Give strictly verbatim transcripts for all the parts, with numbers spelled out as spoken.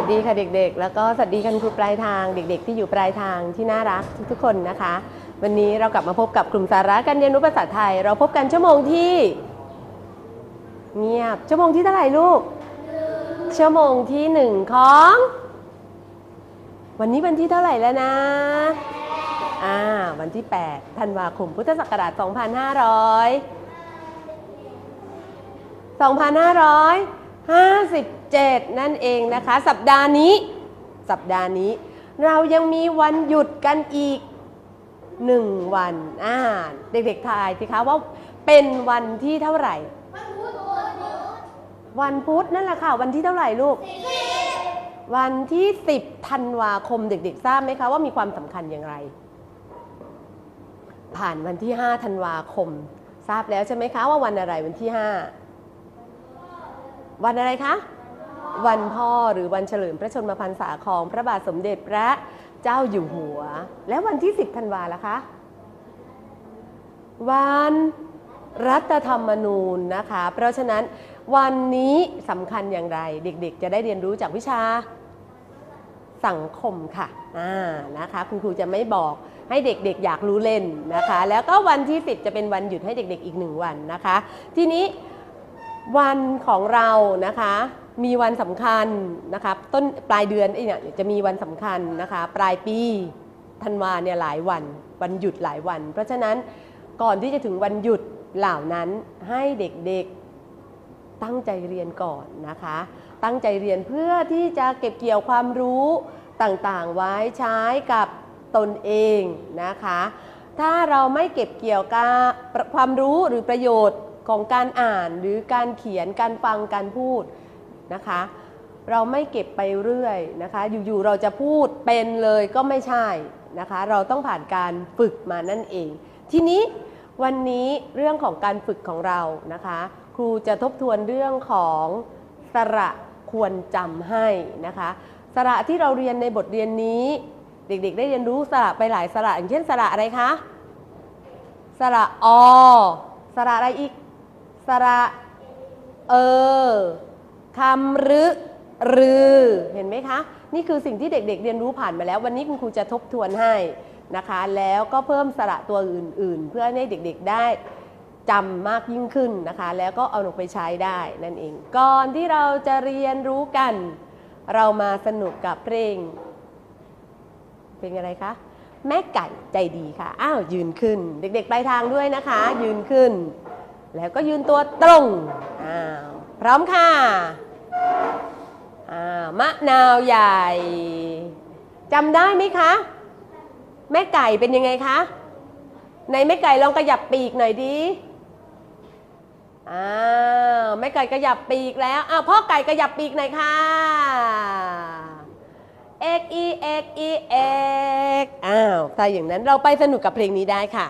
ดีค่ะเด็กๆแล้วก็สวัสดีคุณครูปลายทางเด็กๆที่อยู่ปลายทางที่น่ารักทุกๆคนนะคะวันนี้เรากลับมาพบกับกลุ่มสาระการเรียนรู้ภาษาไทยเราพบกันชั่วโมงที่เงียบชั่วโมงที่เท่าไหร่ลูกชั่วโมงที่หนึ่งของวันนี้วันที่เท่าไหร่แล้วนะอ่าวันที่แปดธันวาคมพุทธศักราชสองพันห้าร้อยสองพันห้าร้อยห้าสิบเจ็ดนั่นเองนะคะสัปดาห์นี้สัปดาห์นี้เรายังมีวันหยุดกันอีกหนึ่งวันอ่าเด็กๆทายสิคะว่าเป็นวันที่เท่าไหร่วันพุธนั่นแหละค่ะวันที่เท่าไหร่ลูกวันที่สิบธันวาคมเด็กๆทราบไหมคะว่ามีความสำคัญอย่างไรผ่านวันที่ห้าธันวาคมทราบแล้วใช่ไหมคะว่าวันอะไรวันที่ห้าวันอะไรคะวันพ่อหรือวันเฉลิมพระชนมพรรษาของพระบาทสมเด็จพระเจ้าอยู่หัวและวันที่สิบธันวาล่ะคะวันรัฐธรรมนูญนะคะเพราะฉะนั้นวันนี้สำคัญอย่างไรเด็กๆจะได้เรียนรู้จากวิชาสังคมค่ะอ่านะคะคุณครูจะไม่บอกให้เด็กๆอยากรู้เล่นนะคะแล้วก็วันที่สิบจะเป็นวันหยุดให้เด็กๆอีกหนึ่งวันนะคะทีนี้วันของเรานะคะมีวันสำคัญนะคะต้นปลายเดือนเนี่ยจะมีวันสำคัญนะคะปลายปีธันวาเนี่ยหลายวันวันหยุดหลายวันเพราะฉะนั้นก่อนที่จะถึงวันหยุดเหล่านั้นให้เด็กๆตั้งใจเรียนก่อนนะคะตั้งใจเรียนเพื่อที่จะเก็บเกี่ยวความรู้ต่างๆไว้ใช้กับตนเองนะคะถ้าเราไม่เก็บเกี่ยวกับความรู้หรือประโยชน์ของการอ่านหรือการเขียนการฟังการพูดนะคะเราไม่เก็บไปเรื่อยนะคะอยู่ๆเราจะพูดเป็นเลยก็ไม่ใช่นะคะเราต้องผ่านการฝึกมานั่นเองทีนี้วันนี้เรื่องของการฝึกของเรานะคะครูจะทบทวนเรื่องของสระควรจำให้นะคะสระที่เราเรียนในบทเรียนนี้เด็กๆได้เรียนรู้สระไปหลายสระอย่างเช่นสระอะไรคะสระอสระอะไรอีกสระเออคำรึรือเห็นไหมคะนี่คือสิ่งที่เด็กๆเรียนรู้ผ่านมาแล้ววันนี้คุณครูจะทบทวนให้นะคะแล้วก็เพิ่มสระตัวอื่นๆเพื่อให้เด็กๆได้จำมากยิ่งขึ้นนะคะแล้วก็เอาลงไปใช้ได้นั่นเองก่อนที่เราจะเรียนรู้กันเรามาสนุกกับเพลงเพลงอะไรคะแม่ไก่ใจดีค่ะอ้าวยืนขึ้นเด็กๆปลายทางด้วยนะคะยืนขึ้นแล้วก็ยืนตัวตรงอ้าวพร้อมค่ะอ้าวมะนาวใหญ่จำได้ไหมคะแม่ไก่เป็นยังไงคะในแม่ไก่ลองขยับปีกหน่อยดิอ้าวแม่ไก่ขยับปีกแล้วอ้าวพ่อไก่ขยับปีกหน่อยค่ะเอ็กอีเอ็กอีเอ็กอ้าวถ้าอย่างนั้นเราไปสนุกกับเพลงนี้ได้ค่ะ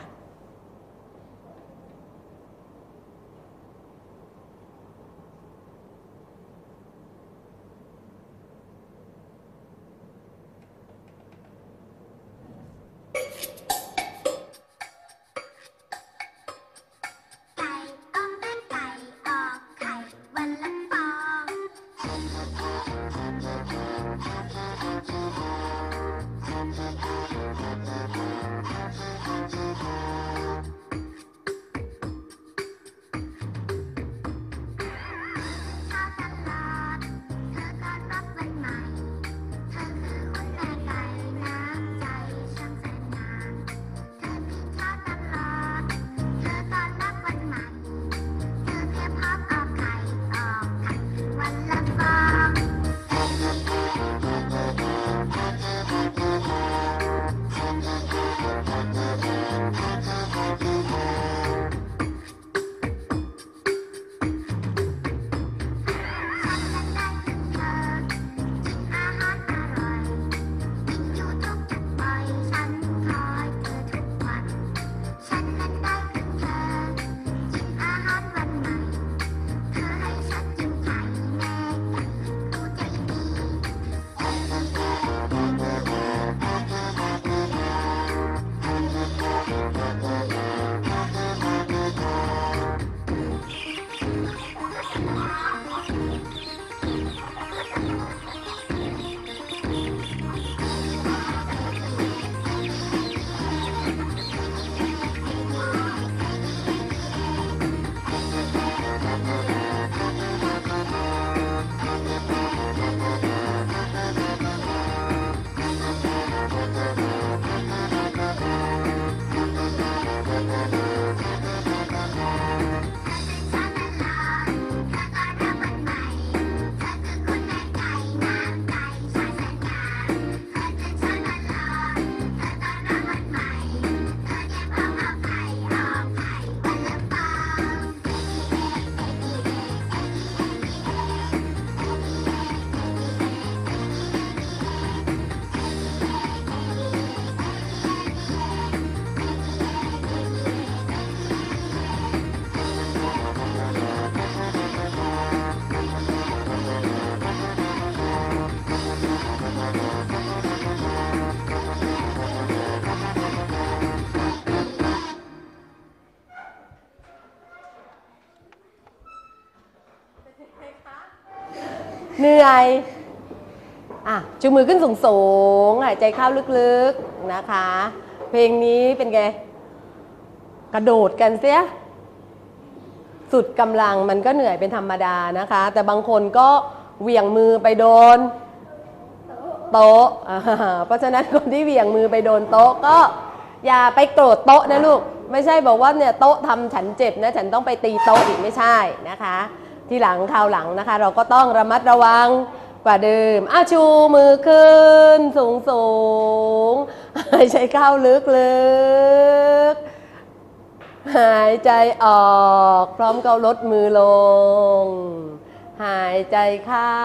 เหนื่อยอ่ะชูมือขึ้นสูงๆหายใจเข้าลึกๆนะคะ เพลงนี้เป็นไงกระโดดกันเสียสุดกำลังมันก็เหนื่อยเป็นธรรมดานะคะ แต่บางคนก็เหวี่ยงมือไปโดนโต๊ะเพราะฉะนั้นคนที่เหวี่ยงมือไปโดนโต๊ะก็อย่าไปโกรธโต๊ะนะลูกไม่ใช่บอกว่าเนี่ยโต๊ะทำฉันเจ็บนะฉันต้องไปตีโต๊ะอีกไม่ใช่นะคะทีหลังคราวหลังนะคะเราก็ต้องระมัดระวังกว่าเดิมอ้าชูมือขึ้นสูงสูงหายใจเข้าลึกลึกหายใจออกพร้อมกับลดมือลงหายใจเข้า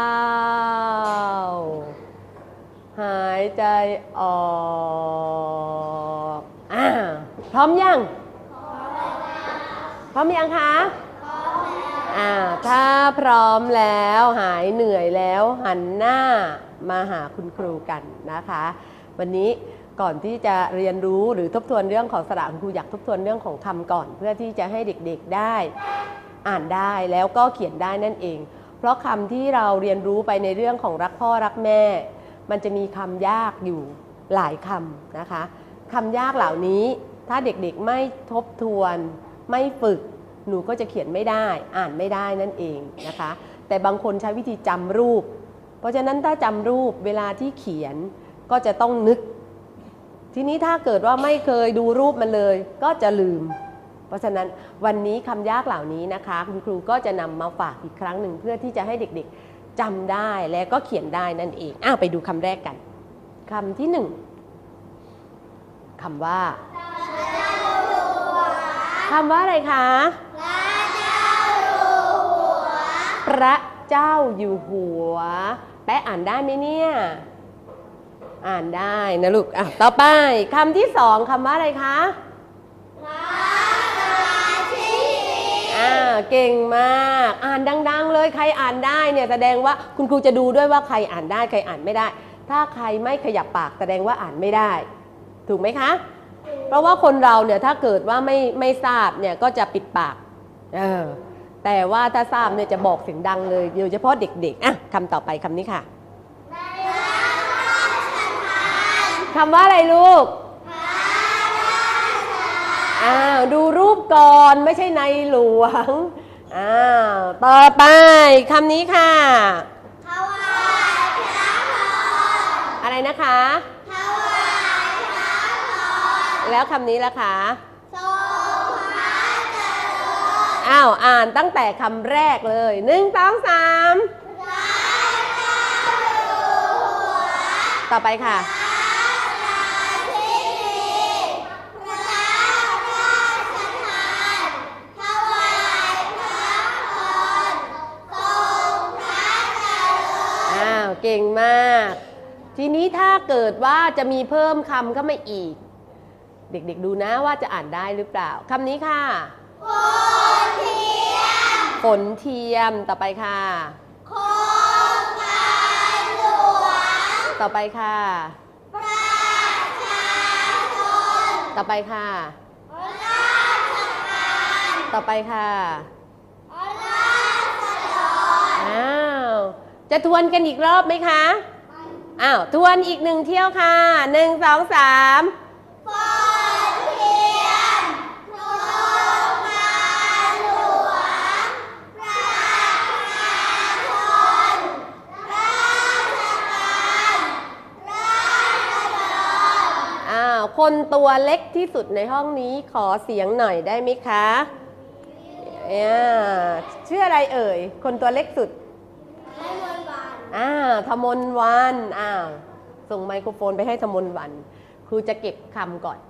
หายใจออกอ่าพร้อมยังพร้อมยังคะอ่าถ้าพร้อมแล้วหายเหนื่อยแล้วหันหน้ามาหาคุณครูกันนะคะวันนี้ก่อนที่จะเรียนรู้หรือทบทวนเรื่องของสระคุณครูอยากทบทวนเรื่องของคำก่อนเพื่อที่จะให้เด็กๆได้อ่านได้แล้วก็เขียนได้นั่นเองเพราะคำที่เราเรียนรู้ไปในเรื่องของรักพ่อรักแม่มันจะมีคำยากอยู่หลายคำนะคะคำยากเหล่านี้ถ้าเด็กๆไม่ทบทวนไม่ฝึกหนูก็จะเขียนไม่ได้อ่านไม่ได้นั่นเองนะคะแต่บางคนใช้วิธีจำรูปเพราะฉะนั้นถ้าจำรูปเวลาที่เขียนก็จะต้องนึกทีนี้ถ้าเกิดว่าไม่เคยดูรูปมันเลยก็จะลืมเพราะฉะนั้นวันนี้คำยากเหล่านี้นะคะคุณครูก็จะนำมาฝากอีกครั้งหนึ่งเพื่อที่จะให้เด็กๆจำได้และก็เขียนได้นั่นเองอ้าวไปดูคำแรกกันคำที่หนึ่งคำว่าคำว่าอะไรคะพระเจ้าอยู่หัวแปะอ่านได้ไหมเนี่ยอ่านได้นะลูกอ่ะต่อไปคำที่สองคำว่าอะไรคะพระราชินีอ่าเก่งมากอ่านดังๆเลยใครอ่านได้เนี่ยแสดงว่าคุณครูจะดูด้วยว่าใครอ่านได้ใครอ่านไม่ได้ถ้าใครไม่ขยับปากแสดงว่าอ่านไม่ได้ถูกไหมคะเพราะว่าคนเราเนี่ยถ้าเกิดว่าไม่ไม่ทราบเนี่ยก็จะปิดปากเออแต่ว่าถ้าทราบเนี่ยจะบอกเสียงดังเลยโดยเฉพาะเด็กๆอ่ะคำต่อไปคำนี้ค่ะคำว่าอะไรลูกอ้าวดูรูปก่อนไม่ใช่ในหลวงอ้าวต่อไปคำนี้ค่ะถวายพระพรอะไรนะคะถวายพระพรแล้วคำนี้ล่ะคะทรงพระเจริญอ้าวอ่านตั้งแต่คำแรกเลยหนึ่งสองสามต่อไปค่ะเก่งมากทีนี้ถ้าเกิดว่าจะมีเพิ่มคำเข้ามาอีกเด็กๆดูนะว่าจะอ่านได้หรือเปล่าคำนี้ค่ะฝนเทียมฝนเทียมต่อไปค่ะโครงการหลวงต่อไปค่ะประชาชนต่อไปค่ะราชการต่อไปค่ะราษฎรอ้าวจะทวนกันอีกรอบไหมคะอ้าวทวนอีกหนึ่งเที่ยวค่ะหนึ่งสองสามฝนเทียมโครงการหลวงประชาชนราชการราษฎรอ้าวคนตัวเล็กที่สุดในห้องนี้ขอเสียงหน่อยได้ไหมคะชื่ออะไรเอ่ยคนตัวเล็กสุดอ่าธมนวันอ่าส่งไมโครโฟนไปให้ธมนวันครูจะเก็บคำก่อน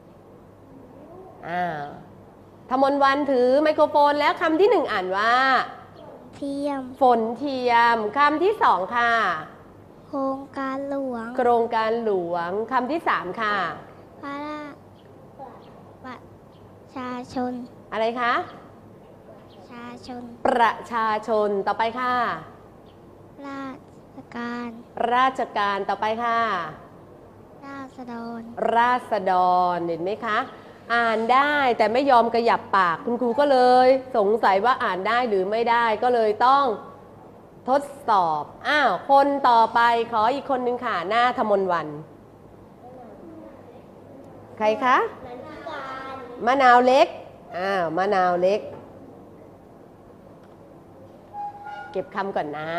อ่าธมนวันถือไมโครโฟนแล้วคำที่หนึ่งอ่านว่าเทียมฝนเทียมคำที่สองค่ะโครงการหลวงโครงการหลวงคำที่สามค่ะพระราประชาชนอะไรคะประชาชนประชาชนต่อไปค่ะราชการราชการต่อไปค่ะราษฎรราษฎรเห็นไหมคะอ่านได้แต่ไม่ยอมขยับปากคุณครูก็เลยสงสัยว่าอ่านได้หรือไม่ได้ก็เลยต้องทดสอบ อ้าว คนต่อไปขออีกคนนึงค่ะ หน้าธมนวัน ใครคะ มะนาวเล็ก อ้าว มะนาวเล็ก เก็บคำก่อนนะ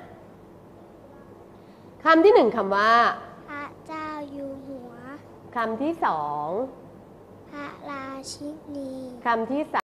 คำที่หนึ่งคำว่าพระเจ้าอยู่หัวคำที่สองพระราชินีคำที่สาม